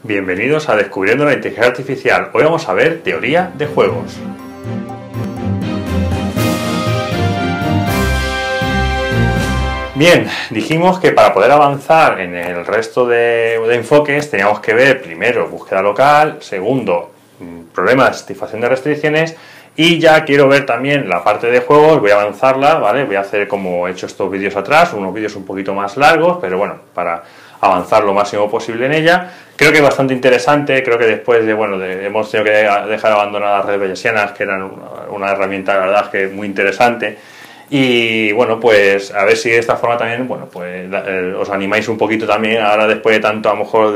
Bienvenidos a Descubriendo la Inteligencia Artificial. Hoy vamos a ver teoría de juegos. Bien, dijimos que para poder avanzar en el resto de enfoques teníamos que ver primero búsqueda local, segundo problemas de satisfacción de restricciones y ya quiero ver también la parte de juegos, voy a avanzarla, ¿vale? Voy a hacer como he hecho estos vídeos atrás, unos vídeos un poquito más largos, pero bueno, para avanzar lo máximo posible en ella. Creo que es bastante interesante, creo que después de, hemos tenido que dejar abandonadas las redes bayesianas, que eran una herramienta, la verdad, que muy interesante. Y bueno, pues a ver si de esta forma también, os animáis un poquito también, ahora después de tanto, a lo mejor,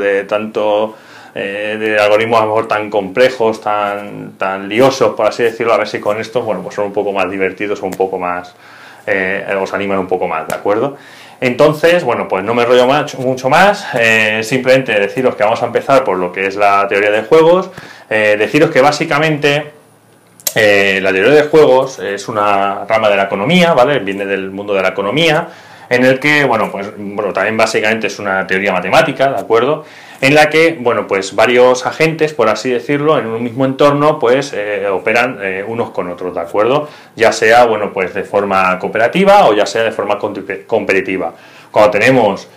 de algoritmos a lo mejor tan complejos, tan liosos, por así decirlo, a ver si con estos, pues son un poco más divertidos o un poco más, os animan un poco más, ¿de acuerdo? Entonces, pues no me enrollo mucho más, simplemente deciros que vamos a empezar por lo que es la teoría de juegos, deciros que básicamente la teoría de juegos es una rama de la economía, ¿vale? Viene del mundo de la economía, en el que, también básicamente es una teoría matemática, ¿de acuerdo? En la que, varios agentes, por así decirlo, en un mismo entorno, operan unos con otros, ¿de acuerdo? Ya sea, de forma cooperativa o ya sea de forma competitiva. Cuando tenemos,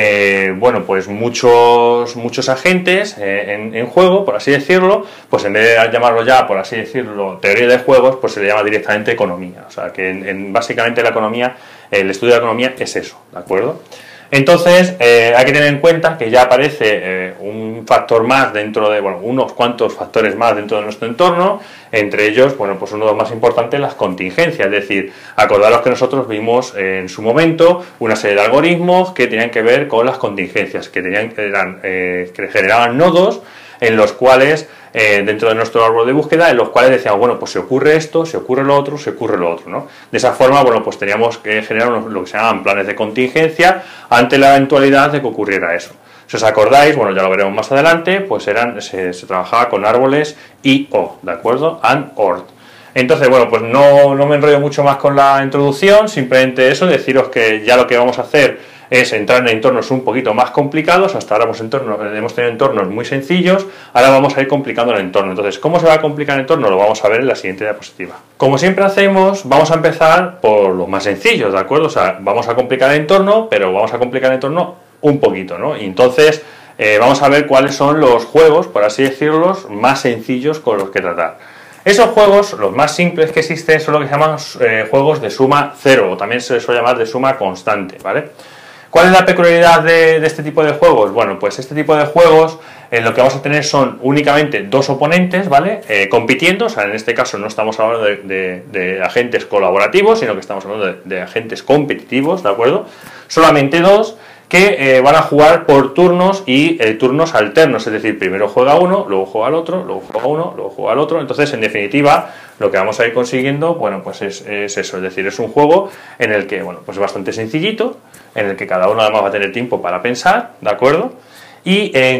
muchos agentes en juego, por así decirlo, pues en vez de llamarlo ya, por así decirlo, teoría de juegos, pues se le llama directamente economía. O sea, que básicamente la economía, el estudio de la economía es eso, ¿de acuerdo? Entonces, hay que tener en cuenta que ya aparece un factor más dentro de, unos cuantos factores más dentro de nuestro entorno, entre ellos, uno de los más importantes, las contingencias, es decir, acordaros que nosotros vimos en su momento una serie de algoritmos que tenían que ver con las contingencias, que generaban nodos en los cuales, dentro de nuestro árbol de búsqueda, en los cuales decíamos, pues si ocurre esto, si ocurre lo otro, si ocurre lo otro, ¿no? De esa forma, pues teníamos que generar lo que se llaman planes de contingencia ante la eventualidad de que ocurriera eso. Si os acordáis, ya lo veremos más adelante, pues se trabajaba con árboles I, O, ¿de acuerdo? And, OR. Entonces, pues no me enrollo mucho más con la introducción, simplemente eso, deciros que ya lo que vamos a hacer es entrar en entornos un poquito más complicados. Hasta ahora hemos tenido entornos muy sencillos, ahora vamos a ir complicando el entorno. Entonces, ¿cómo se va a complicar el entorno? Lo vamos a ver en la siguiente diapositiva. Como siempre hacemos, vamos a empezar por los más sencillos, ¿de acuerdo? O sea, vamos a complicar el entorno, pero vamos a complicar el entorno un poquito, ¿no? Y entonces vamos a ver cuáles son los juegos, por así decirlo, más sencillos con los que tratar. Esos juegos, los más simples que existen, son lo que se llaman juegos de suma cero, o también se suele llamar de suma constante, ¿vale? ¿Cuál es la peculiaridad de este tipo de juegos? Pues este tipo de juegos lo que vamos a tener son únicamente dos oponentes, ¿vale? Compitiendo, o sea, en este caso no estamos hablando de agentes colaborativos, sino que estamos hablando de agentes competitivos, ¿de acuerdo? Solamente dos que van a jugar por turnos y turnos alternos, es decir, primero juega uno, luego juega el otro, luego juega uno, luego juega el otro. Entonces, en definitiva, lo que vamos a ir consiguiendo, es eso, es decir, es un juego en el que, es bastante sencillito, en el que cada uno además va a tener tiempo para pensar, ¿de acuerdo? Y ¿qué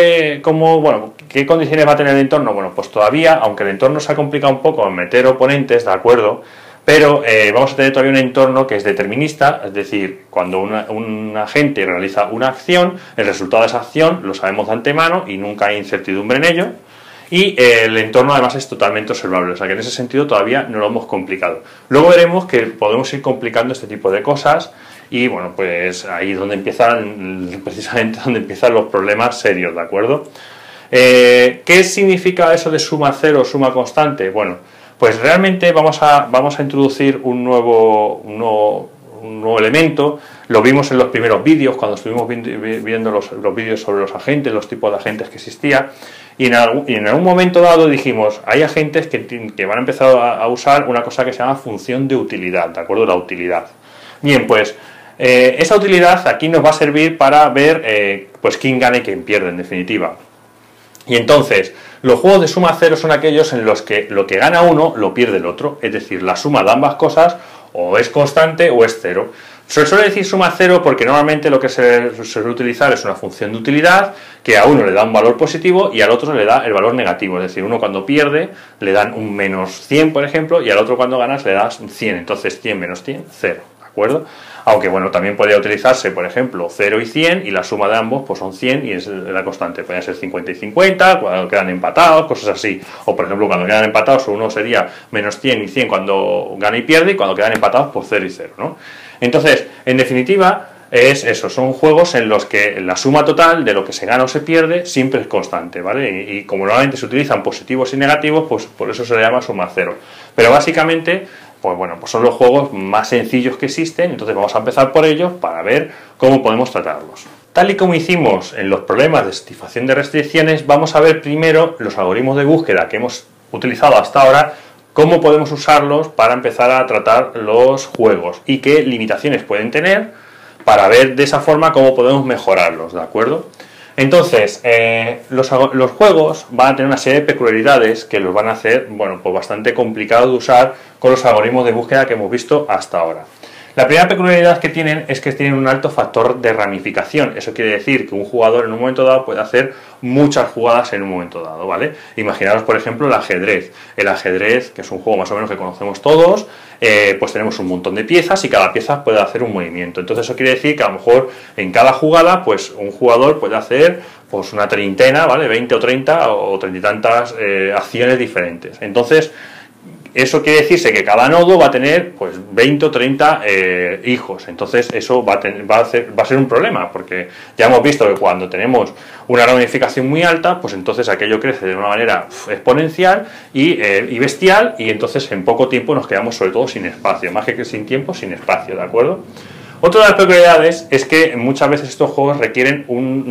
condiciones va a tener el entorno? Pues todavía, aunque el entorno se ha complicado un poco en meter oponentes, ¿de acuerdo? Pero vamos a tener todavía un entorno que es determinista, es decir, cuando un agente realiza una acción, el resultado de esa acción lo sabemos de antemano y nunca hay incertidumbre en ello. Y el entorno además es totalmente observable, o sea que en ese sentido todavía no lo hemos complicado. Luego veremos que podemos ir complicando este tipo de cosas y ahí es precisamente donde empiezan los problemas serios, ¿de acuerdo? ¿Qué significa eso de suma cero, suma constante? Pues realmente vamos a introducir un nuevo elemento. Lo vimos en los primeros vídeos, cuando estuvimos viendo los vídeos sobre los agentes, los tipos de agentes que existía, y en algún momento dado dijimos, hay agentes que van a empezar a usar una cosa que se llama función de utilidad, ¿de acuerdo? La utilidad. Bien, esa utilidad aquí nos va a servir para ver quién gana y quién pierde, en definitiva. Y entonces, los juegos de suma cero son aquellos en los que lo que gana uno lo pierde el otro, es decir, la suma de ambas cosas o es constante o es cero. Se suele decir suma cero porque normalmente lo que se suele utilizar es una función de utilidad que a uno le da un valor positivo y al otro le da el valor negativo, es decir, uno cuando pierde le dan un menos 100, por ejemplo, y al otro cuando ganas le das 100, entonces 100 menos 100, 0. acuerdo? Aunque bueno, también podría utilizarse, por ejemplo, 0 y 100 y la suma de ambos pues son 100 y es la constante. Podría ser 50 y 50 cuando quedan empatados, cosas así. O por ejemplo, cuando quedan empatados, uno sería menos 100 y 100 cuando gana y pierde, y cuando quedan empatados, pues 0 y 0, ¿no? Entonces, en definitiva, es eso, son juegos en los que la suma total de lo que se gana o se pierde siempre es constante, ¿vale? Y como normalmente se utilizan positivos y negativos, pues por eso se le llama suma cero. Pero básicamente, pues bueno, pues son los juegos más sencillos que existen, entonces vamos a empezar por ellos para ver cómo podemos tratarlos. Tal y como hicimos en los problemas de satisfacción de restricciones, vamos a ver primero los algoritmos de búsqueda que hemos utilizado hasta ahora, cómo podemos usarlos para empezar a tratar los juegos y qué limitaciones pueden tener, para ver de esa forma cómo podemos mejorarlos, ¿de acuerdo? Entonces, los juegos van a tener una serie de peculiaridades que los van a hacer, bueno, pues bastante complicado de usar con los algoritmos de búsqueda que hemos visto hasta ahora. La primera peculiaridad que tienen es que tienen un alto factor de ramificación. Eso quiere decir que un jugador en un momento dado puede hacer muchas jugadas en un momento dado, ¿vale? Imaginaos, por ejemplo, el ajedrez. El ajedrez, que es un juego más o menos que conocemos todos, pues tenemos un montón de piezas y cada pieza puede hacer un movimiento. Entonces eso quiere decir que a lo mejor en cada jugada, pues un jugador puede hacer pues una treintena, ¿vale? 20 o 30 o 30 y tantas acciones diferentes. Entonces, eso quiere decirse que cada nodo va a tener pues 20 o 30 hijos. Entonces eso va a ser un problema, porque ya hemos visto que cuando tenemos una ramificación muy alta, pues entonces aquello crece de una manera exponencial y bestial, y entonces en poco tiempo nos quedamos sobre todo sin espacio, más que sin tiempo, sin espacio, ¿de acuerdo? Otra de las peculiaridades es que muchas veces estos juegos requieren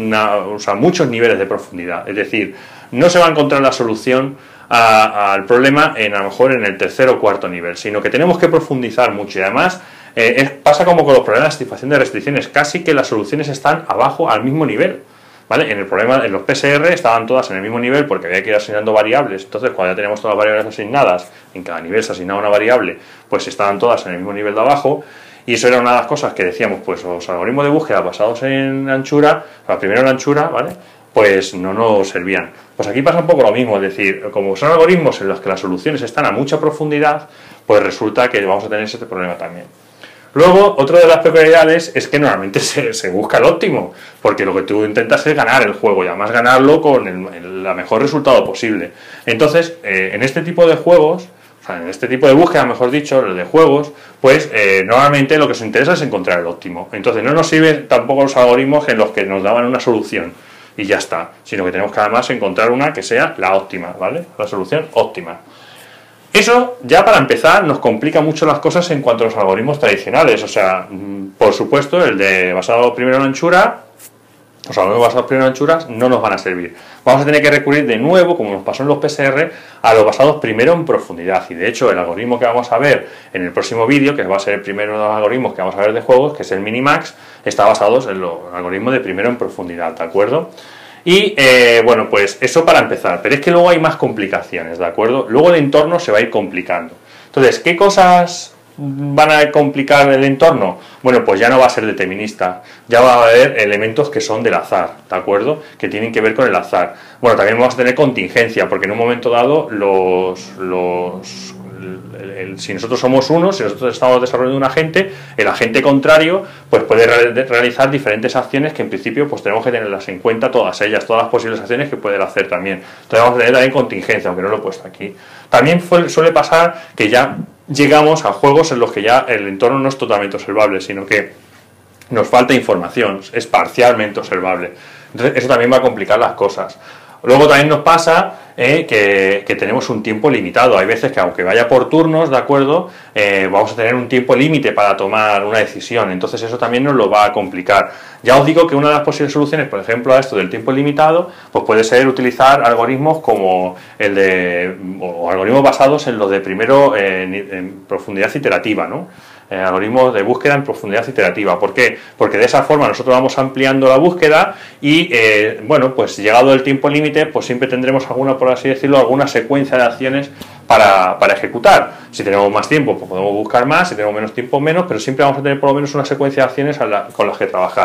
muchos niveles de profundidad, es decir, no se va a encontrar la solución al problema a lo mejor en el tercer o cuarto nivel, sino que tenemos que profundizar mucho, y además pasa como con los problemas de satisfacción de restricciones, casi que las soluciones están abajo al mismo nivel, ¿vale? En los PSR estaban todas en el mismo nivel porque había que ir asignando variables. Entonces cuando ya tenemos todas las variables asignadas, en cada nivel se asignaba una variable, pues estaban todas en el mismo nivel de abajo. Y eso era una de las cosas que decíamos, pues los algoritmos de búsqueda basados en anchura, primero en anchura, ¿vale? Pues no nos servían. Pues aquí pasa un poco lo mismo, es decir, como son algoritmos en los que las soluciones están a mucha profundidad, pues resulta que vamos a tener ese problema también. Luego, otra de las peculiaridades es que normalmente se busca el óptimo, porque lo que tú intentas es ganar el juego, y además ganarlo con el mejor resultado posible. Entonces, en este tipo de juegos, en este tipo de búsqueda, mejor dicho, el de juegos, pues normalmente lo que nos interesa es encontrar el óptimo. Entonces no nos sirven tampoco los algoritmos en los que nos daban una solución y ya está, sino que tenemos que además encontrar una que sea la óptima, ¿vale? La solución óptima. Eso, ya para empezar, nos complica mucho las cosas en cuanto a los algoritmos tradicionales. O sea, por supuesto, el de basado primero en anchura, los algoritmos basados primero en anchuras no nos van a servir. Vamos a tener que recurrir de nuevo, como nos pasó en los PSR, a los basados primero en profundidad. Y de hecho, el algoritmo que vamos a ver en el próximo vídeo, que va a ser el primero de los algoritmos que vamos a ver de juegos, que es el Minimax, está basado en los algoritmos de primero en profundidad, ¿de acuerdo? Y bueno, pues eso para empezar. Pero es que luego hay más complicaciones, ¿de acuerdo? Luego el entorno se va a ir complicando. Entonces, ¿qué cosas van a complicar el entorno? Bueno, pues ya no va a ser determinista, ya va a haber elementos que son del azar, ¿de acuerdo? Que tienen que ver con el azar. Bueno, también vamos a tener contingencia, porque en un momento dado si nosotros somos uno, si nosotros estamos desarrollando un agente, el agente contrario pues puede realizar diferentes acciones que en principio pues tenemos que tenerlas en cuenta, todas las posibles acciones que puede hacer también. Entonces vamos a tener también contingencia, aunque no lo he puesto aquí. También suele pasar que ya llegamos a juegos en los que ya el entorno no es totalmente observable, sino que nos falta información, es parcialmente observable. Entonces eso también va a complicar las cosas. Luego también nos pasa que tenemos un tiempo limitado. Hay veces que aunque vaya por turnos, ¿de acuerdo? Vamos a tener un tiempo límite para tomar una decisión. Entonces eso también nos lo va a complicar. Ya os digo que una de las posibles soluciones, por ejemplo, a esto del tiempo limitado, pues puede ser utilizar algoritmos como o algoritmos basados en los de primero en profundidad iterativa, ¿no? Algoritmos de búsqueda en profundidad iterativa. ¿Por qué? Porque de esa forma nosotros vamos ampliando la búsqueda y, bueno, pues llegado el tiempo límite, pues siempre tendremos por así decirlo, alguna secuencia de acciones para ejecutar. Si tenemos más tiempo, pues podemos buscar más, si tenemos menos tiempo, menos, pero siempre vamos a tener por lo menos una secuencia de acciones con las que trabajar.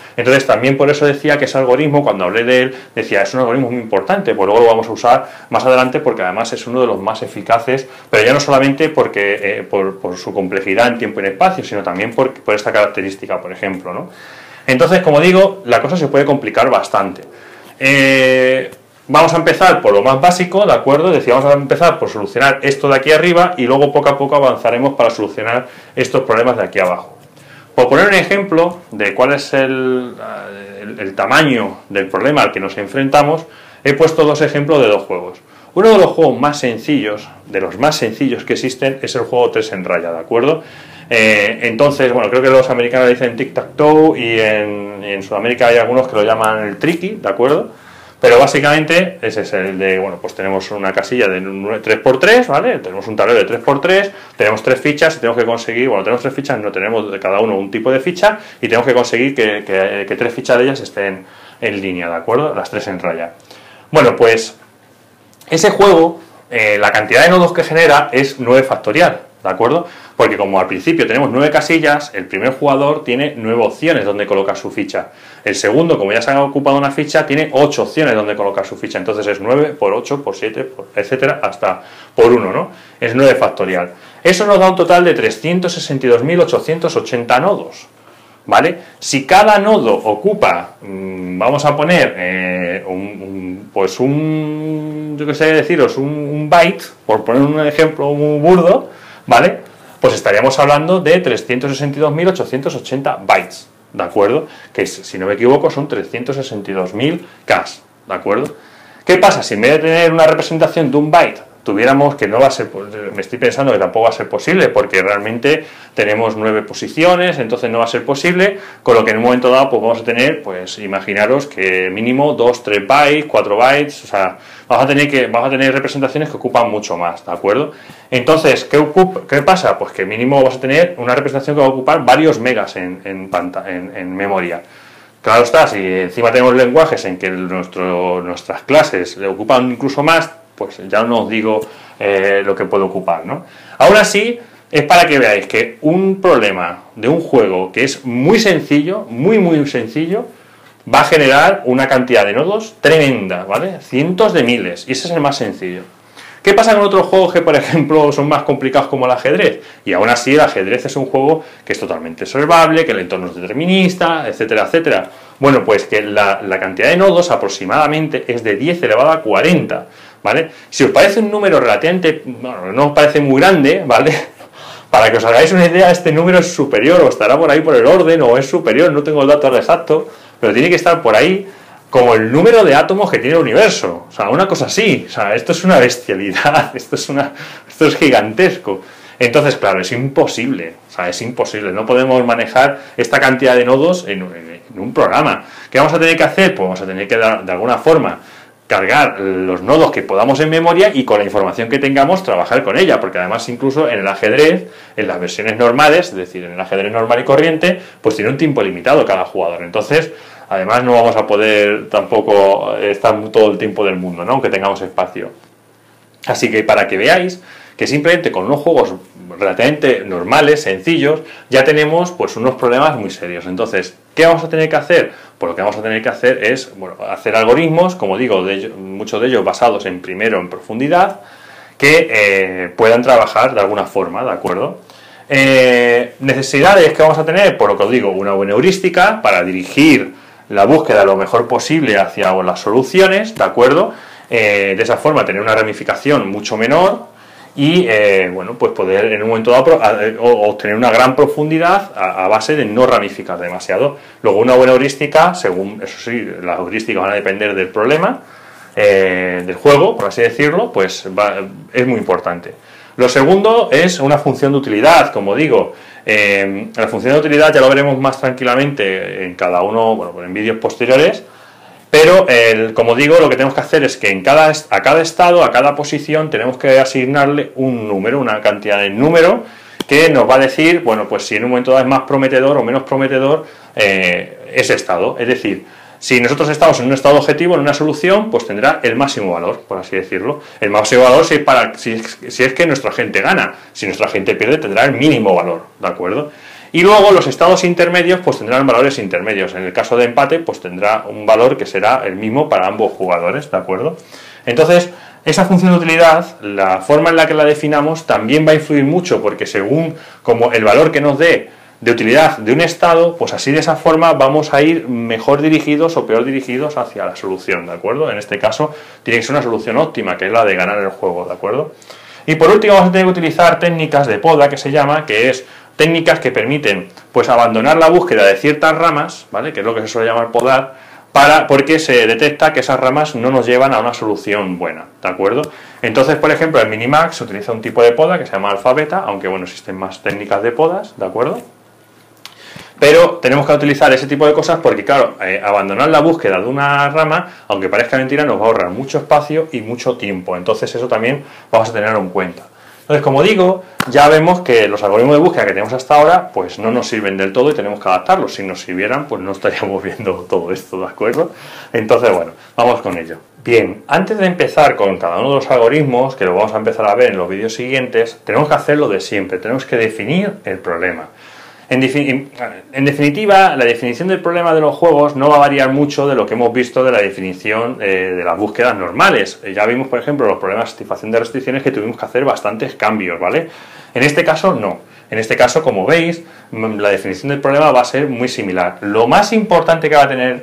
Entonces también por eso decía que ese algoritmo, cuando hablé de él, decía, es un algoritmo muy importante, pues luego lo vamos a usar más adelante porque además es uno de los más eficaces, pero ya no solamente porque por su complejidad en tiempo y en espacio, sino también por esta característica, por ejemplo, ¿no? Entonces, como digo, la cosa se puede complicar bastante. Vamos a empezar por lo más básico, ¿de acuerdo? Decía, vamos a empezar por solucionar esto de aquí arriba y luego poco a poco avanzaremos para solucionar estos problemas de aquí abajo. Por poner un ejemplo de cuál es el tamaño del problema al que nos enfrentamos, he puesto dos ejemplos de dos juegos. Uno de los juegos más sencillos, de los más sencillos que existen, es el juego 3 en raya, ¿de acuerdo? Entonces, bueno, creo que los americanos le dicen tic-tac-toe y en Sudamérica hay algunos que lo llaman el tricky, ¿de acuerdo? Pero básicamente ese es el de, bueno, pues tenemos una casilla de 3×3, ¿vale? Tenemos un tablero de 3×3, tenemos 3 fichas y tenemos que conseguir, bueno, tenemos 3 fichas, no tenemos de cada uno un tipo de ficha y tenemos que conseguir que 3 fichas de ellas estén en línea, ¿de acuerdo? Las 3 en raya. Bueno, pues ese juego, la cantidad de nodos que genera es 9 factorial, ¿de acuerdo? Porque como al principio tenemos 9 casillas, el primer jugador tiene 9 opciones donde colocar su ficha. El segundo, como ya se ha ocupado una ficha, tiene 8 opciones donde colocar su ficha. Entonces es 9 por 8 por 7, etcétera, hasta por 1, ¿no? Es 9 factorial. Eso nos da un total de 362.880 nodos, ¿vale? Si cada nodo ocupa, vamos a poner yo qué sé deciros, un byte, por poner un ejemplo muy burdo, ¿vale? Pues estaríamos hablando de 362.880 bytes, ¿de acuerdo? Que si no me equivoco son 362.000 K, ¿de acuerdo? ¿Qué pasa? Si en vez de tener una representación de un byte tuviéramos, que no va a ser, me estoy pensando que tampoco va a ser posible porque realmente tenemos 9 posiciones, entonces no va a ser posible, con lo que en un momento dado pues vamos a tener, pues imaginaros que mínimo 2, 3 bytes, 4 bytes, o sea, vamos a tener representaciones que ocupan mucho más, ¿de acuerdo? Entonces, ¿qué pasa? Pues que mínimo vamos a tener una representación que va a ocupar varios megas en memoria. Claro está, si encima tenemos lenguajes en que nuestras clases le ocupan incluso más, pues ya no os digo lo que puede ocupar, ¿no? Aún así, es para que veáis que un problema de un juego que es muy sencillo, muy sencillo, va a generar una cantidad de nodos tremenda, ¿vale? Cientos de miles, y ese es el más sencillo. ¿Qué pasa con otros juegos que, por ejemplo, son más complicados como el ajedrez? Y aún así el ajedrez es un juego que es totalmente observable, que el entorno es determinista, etcétera, etcétera. Bueno, pues que la cantidad de nodos aproximadamente es de 10 elevado a 40, ¿vale? Si os parece un número relativamente, bueno, no os parece muy grande, ¿vale? Para que os hagáis una idea, este número es superior, o estará por ahí por el orden, o es superior, no tengo el dato exacto, pero tiene que estar por ahí como el número de átomos que tiene el universo, o sea, una cosa así, o sea, esto es una bestialidad, esto es gigantesco. Entonces, claro, es imposible, o sea, es imposible, no podemos manejar esta cantidad de nodos en un programa. ¿Qué vamos a tener que hacer? Pues vamos a tener que, de alguna forma, cargar los nodos que podamos en memoria y con la información que tengamos trabajar con ella, porque además incluso en el ajedrez, en las versiones normales, es decir, en el ajedrez normal y corriente, pues tiene un tiempo limitado cada jugador. Entonces, además no vamos a poder tampoco estar todo el tiempo del mundo, ¿no? Aunque tengamos espacio. Así que para que veáis que simplemente con unos juegos relativamente normales, sencillos, ya tenemos pues unos problemas muy serios. Entonces, ¿qué vamos a tener que hacer? Pues lo que vamos a tener que hacer es, bueno, hacer algoritmos, como digo, muchos de ellos basados en profundidad, que puedan trabajar de alguna forma, ¿de acuerdo? Necesidades que vamos a tener, por lo que os digo, una buena heurística para dirigir la búsqueda lo mejor posible hacia las soluciones, ¿de acuerdo? De esa forma tener una ramificación mucho menor y, bueno, pues poder en un momento dado obtener una gran profundidad a base de no ramificar demasiado. Luego una buena heurística, según, eso sí, las heurísticas van a depender del problema, del juego, por así decirlo, pues es muy importante. Lo segundo es una función de utilidad, como digo. La función de utilidad ya lo veremos más tranquilamente en cada uno, bueno, en vídeos posteriores, pero como digo, lo que tenemos que hacer es que a cada estado, a cada posición, tenemos que asignarle un número, una cantidad de número que nos va a decir, bueno, pues si en un momento dado es más prometedor o menos prometedor ese estado. Es decir, si nosotros estamos en un estado objetivo, en una solución, pues tendrá el máximo valor, por así decirlo. El máximo valor si es que nuestra gente gana. Si nuestra gente pierde, tendrá el mínimo valor, ¿de acuerdo? Y luego los estados intermedios pues tendrán valores intermedios. En el caso de empate pues tendrá un valor que será el mismo para ambos jugadores, ¿de acuerdo? Entonces, esa función de utilidad, la forma en la que la definamos también va a influir mucho, porque según como el valor que nos dé de utilidad de un estado, pues así de esa forma vamos a ir mejor dirigidos o peor dirigidos hacia la solución, ¿de acuerdo? En este caso tiene que ser una solución óptima, que es la de ganar el juego, ¿de acuerdo? Y por último vamos a tener que utilizar técnicas de poda, que se llama, que es técnicas que permiten pues abandonar la búsqueda de ciertas ramas, ¿vale? Que es lo que se suele llamar podar, porque se detecta que esas ramas no nos llevan a una solución buena, ¿de acuerdo? Entonces, por ejemplo, en Minimax se utiliza un tipo de poda que se llama alfa-beta, aunque bueno, existen más técnicas de podas, ¿de acuerdo? Pero tenemos que utilizar ese tipo de cosas porque, claro, abandonar la búsqueda de una rama, aunque parezca mentira, nos va a ahorrar mucho espacio y mucho tiempo. Entonces eso también vamos a tenerlo en cuenta. Entonces, como digo, ya vemos que los algoritmos de búsqueda que tenemos hasta ahora pues no nos sirven del todo y tenemos que adaptarlos. Si nos sirvieran, pues no estaríamos viendo todo esto, ¿de acuerdo? Entonces, bueno, vamos con ello. Bien, antes de empezar con cada uno de los algoritmos, que lo vamos a empezar a ver en los vídeos siguientes, tenemos que hacer lo de siempre, tenemos que definir el problema. En definitiva, la definición del problema de los juegos no va a variar mucho de lo que hemos visto de la definición de las búsquedas normales. Ya vimos, por ejemplo, los problemas de satisfacción de restricciones que tuvimos que hacer bastantes cambios, ¿vale? En este caso, no. En este caso, como veis, la definición del problema va a ser muy similar. Lo más importante que vamos a tener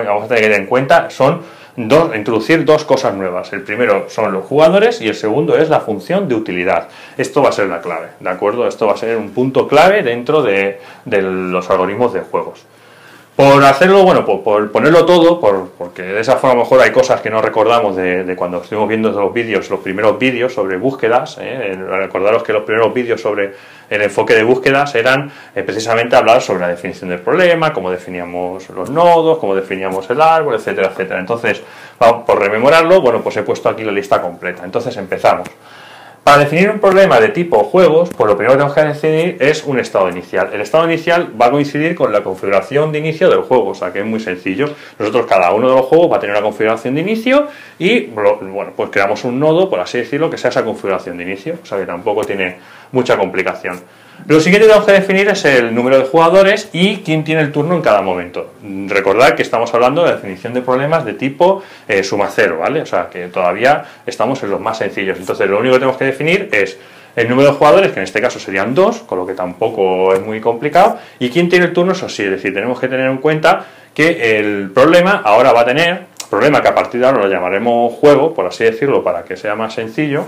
en cuenta son introducir dos cosas nuevas. El primero son los jugadores y el segundo es la función de utilidad. Esto va a ser la clave, ¿de acuerdo? Esto va a ser un punto clave dentro de los algoritmos de juegos. Por hacerlo, bueno, por ponerlo todo, porque de esa forma a lo mejor hay cosas que no recordamos de cuando estuvimos viendo los primeros vídeos sobre búsquedas. Recordaros que los primeros vídeos sobre el enfoque de búsquedas eran precisamente hablar sobre la definición del problema, cómo definíamos los nodos, cómo definíamos el árbol, etcétera, etcétera. Entonces, por rememorarlo, bueno, pues he puesto aquí la lista completa. Entonces empezamos. Para definir un problema de tipo juegos, pues lo primero que tenemos que definir es un estado inicial. El estado inicial va a coincidir con la configuración de inicio del juego, o sea que es muy sencillo. Nosotros, cada uno de los juegos va a tener una configuración de inicio y, bueno, pues creamos un nodo, por así decirlo, que sea esa configuración de inicio, o sea que tampoco tiene mucha complicación. Lo siguiente que tenemos que definir es el número de jugadores y quién tiene el turno en cada momento. Recordad que estamos hablando de definición de problemas de tipo suma cero, ¿vale? O sea que todavía estamos en los más sencillos. Entonces lo único que tenemos que definir es el número de jugadores, que en este caso serían 2, con lo que tampoco es muy complicado, y quién tiene el turno, eso sí, es decir, tenemos que tener en cuenta que el problema ahora va a tener, problema que a partir de ahora lo llamaremos juego, por así decirlo, para que sea más sencillo,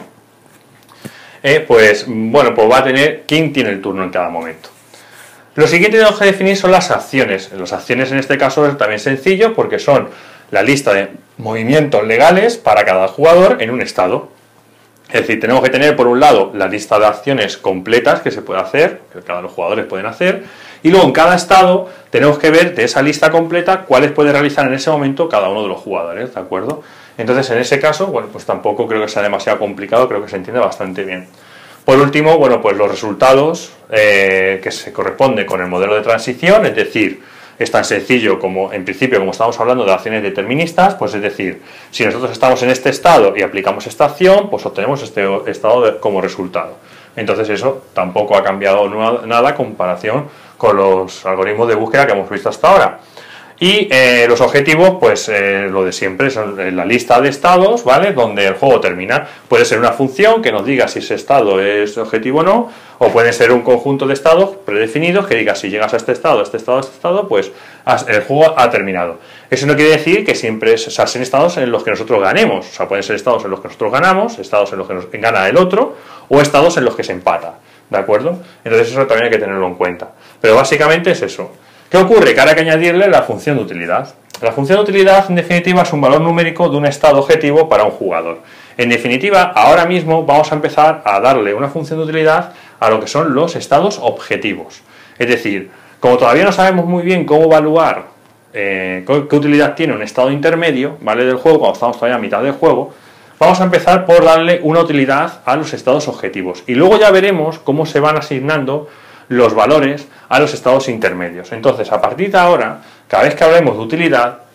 pues va a tener quién tiene el turno en cada momento. Lo siguiente que tenemos que definir son las acciones. Las acciones en este caso es también sencillo porque son la lista de movimientos legales para cada jugador en un estado. Es decir, tenemos que tener por un lado la lista de acciones completas que se puede hacer, que cada los jugadores pueden hacer, y luego en cada estado tenemos que ver de esa lista completa cuáles puede realizar en ese momento cada uno de los jugadores, ¿de acuerdo? Entonces, en ese caso, bueno, pues tampoco creo que sea demasiado complicado, creo que se entiende bastante bien. Por último, bueno, pues los resultados que se corresponden con el modelo de transición, es decir, es tan sencillo como, en principio, como estamos hablando de acciones deterministas, pues es decir, si nosotros estamos en este estado y aplicamos esta acción, pues obtenemos este estado como resultado. Entonces eso tampoco ha cambiado nada en comparación con los algoritmos de búsqueda que hemos visto hasta ahora. Y los objetivos, pues lo de siempre, son la lista de estados, ¿vale? Donde el juego termina. Puede ser una función que nos diga si ese estado es objetivo o no, o puede ser un conjunto de estados predefinidos que diga si llegas a este estado, a este estado, a este estado, pues el juego ha terminado. Eso no quiere decir que siempre sean estados en los que nosotros ganemos. O sea, pueden ser estados en los que nosotros ganamos, estados en los que gana el otro, o estados en los que se empata, ¿de acuerdo? Entonces eso también hay que tenerlo en cuenta. Pero básicamente es eso. ¿Qué ocurre? Que ahora hay que añadirle la función de utilidad. La función de utilidad, en definitiva, es un valor numérico de un estado objetivo para un jugador. En definitiva, ahora mismo vamos a empezar a darle una función de utilidad a lo que son los estados objetivos. Es decir, como todavía no sabemos muy bien cómo evaluar qué utilidad tiene un estado intermedio, ¿vale?, del juego, cuando estamos todavía a mitad del juego, vamos a empezar por darle una utilidad a los estados objetivos. Y luego ya veremos cómo se van asignando los valores a los estados intermedios. Entonces, a partir de ahora, cada vez que hablemos de utilidad,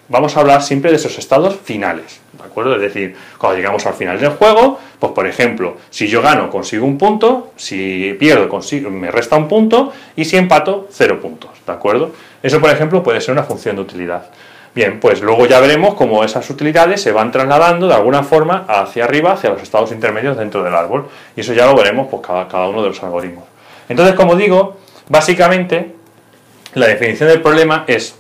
vamos a hablar siempre de esos estados finales, ¿de acuerdo? Es decir, cuando llegamos al final del juego, pues por ejemplo, si yo gano consigo un punto, si pierdo me resta un punto y si empato 0 puntos, ¿de acuerdo? Eso, por ejemplo, puede ser una función de utilidad. Bien, pues luego ya veremos cómo esas utilidades se van trasladando de alguna forma hacia arriba, hacia los estados intermedios dentro del árbol, y eso ya lo veremos pues cada uno de los algoritmos. Entonces, como digo, básicamente la definición del problema es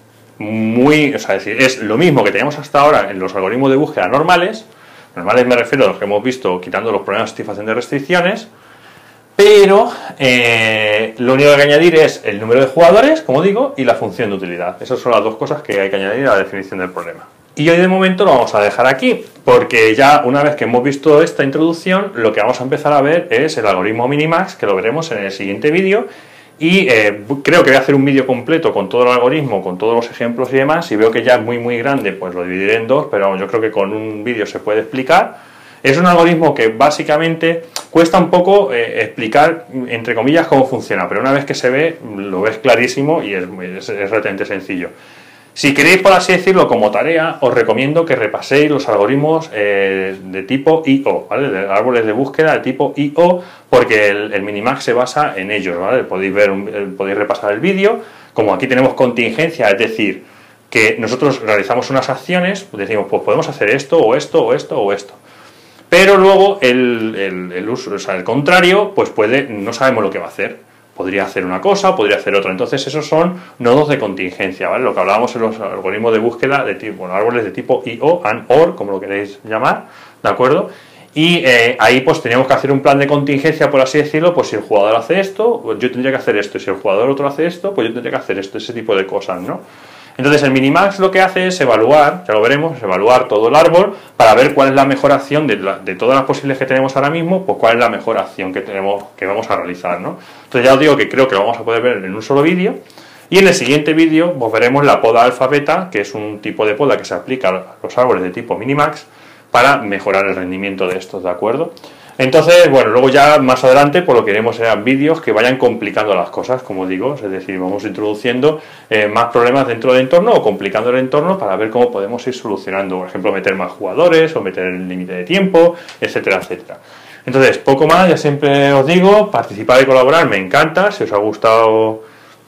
es lo mismo que teníamos hasta ahora en los algoritmos de búsqueda normales me refiero a los que hemos visto quitando los problemas de satisfacción de restricciones, pero lo único que hay que añadir es el número de jugadores, como digo, y la función de utilidad. Esas son las dos cosas que hay que añadir a la definición del problema. Y hoy de momento lo vamos a dejar aquí, porque ya una vez que hemos visto esta introducción, lo que vamos a empezar a ver es el algoritmo Minimax, que lo veremos en el siguiente vídeo. Y creo que voy a hacer un vídeo completo con todo el algoritmo, con todos los ejemplos y demás. Si veo que ya es muy grande, pues lo dividiré en dos, pero yo creo que con un vídeo se puede explicar. Es un algoritmo que básicamente cuesta un poco explicar, entre comillas, cómo funciona, pero una vez que se ve, lo ves clarísimo y es relativamente sencillo. Si queréis, por así decirlo, como tarea, os recomiendo que repaséis los algoritmos de tipo I/O, ¿vale? De árboles de búsqueda de tipo I/O, porque el Minimax se basa en ellos, ¿vale? Podéis repasar el vídeo. Como aquí tenemos contingencia, es decir, que nosotros realizamos unas acciones, pues decimos, pues podemos hacer esto, o esto, o esto, o esto. Pero luego el contrario, pues no sabemos lo que va a hacer. Podría hacer una cosa, podría hacer otra. Entonces esos son nodos de contingencia, ¿vale? Lo que hablábamos en los algoritmos de búsqueda de tipo, árboles de tipo I/O, AND, OR, como lo queréis llamar, ¿de acuerdo? Y ahí pues teníamos que hacer un plan de contingencia, por así decirlo, pues si el jugador hace esto, pues yo tendría que hacer esto, y si el jugador otro hace esto, pues yo tendría que hacer esto, ese tipo de cosas, ¿no? Entonces el Minimax lo que hace es evaluar, ya lo veremos, evaluar todo el árbol para ver cuál es la mejor acción de todas las posibles que tenemos ahora mismo, pues cuál es la mejor acción que vamos a realizar, ¿no? Entonces ya os digo que creo que lo vamos a poder ver en un solo vídeo, y en el siguiente vídeo pues veremos la poda alfa-beta, que es un tipo de poda que se aplica a los árboles de tipo Minimax para mejorar el rendimiento de estos, ¿de acuerdo? Entonces, bueno, luego ya más adelante pues lo que haremos serán vídeos que vayan complicando las cosas, como digo, es decir, vamos introduciendo más problemas dentro del entorno o complicando el entorno para ver cómo podemos ir solucionando, por ejemplo, meter más jugadores o meter el límite de tiempo, etcétera, etcétera. Entonces, poco más, ya siempre os digo, participar y colaborar me encanta. Si os ha gustado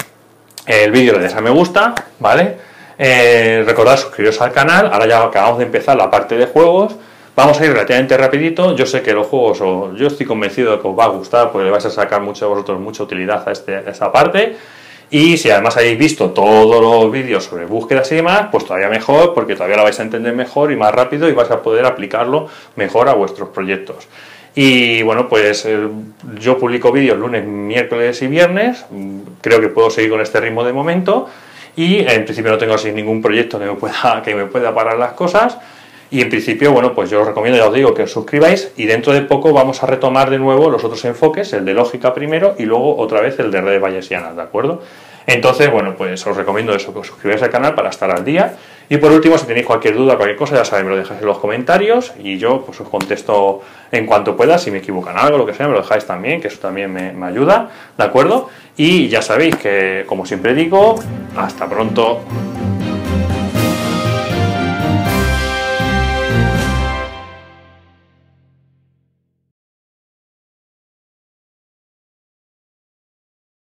el vídeo, le deis a me gusta, ¿vale? Recordad suscribiros al canal. Ahora ya acabamos de empezar la parte de juegos. Vamos a ir relativamente rapidito. Yo sé que los juegos, yo estoy convencido de que os va a gustar, porque le vais a sacar mucho de vosotros mucha utilidad a esta parte. Y si además habéis visto todos los vídeos sobre búsquedas y demás, pues todavía mejor, porque todavía lo vais a entender mejor y más rápido y vais a poder aplicarlo mejor a vuestros proyectos. Y bueno, pues yo publico vídeos lunes, miércoles y viernes. Creo que puedo seguir con este ritmo de momento. Y en principio no tengo así ningún proyecto que me pueda parar las cosas. Y en principio, bueno, pues yo os recomiendo, ya os digo, que os suscribáis, y dentro de poco vamos a retomar de nuevo los otros enfoques, el de lógica primero y luego otra vez el de redes bayesianas, ¿de acuerdo? Entonces, bueno, pues os recomiendo eso, que os suscribáis al canal para estar al día. Y por último, si tenéis cualquier duda, cualquier cosa, ya sabéis, me lo dejáis en los comentarios y yo pues os contesto en cuanto pueda. Si me equivoco en algo, lo que sea, me lo dejáis también, que eso también me ayuda, ¿de acuerdo? Y ya sabéis que, como siempre digo, hasta pronto.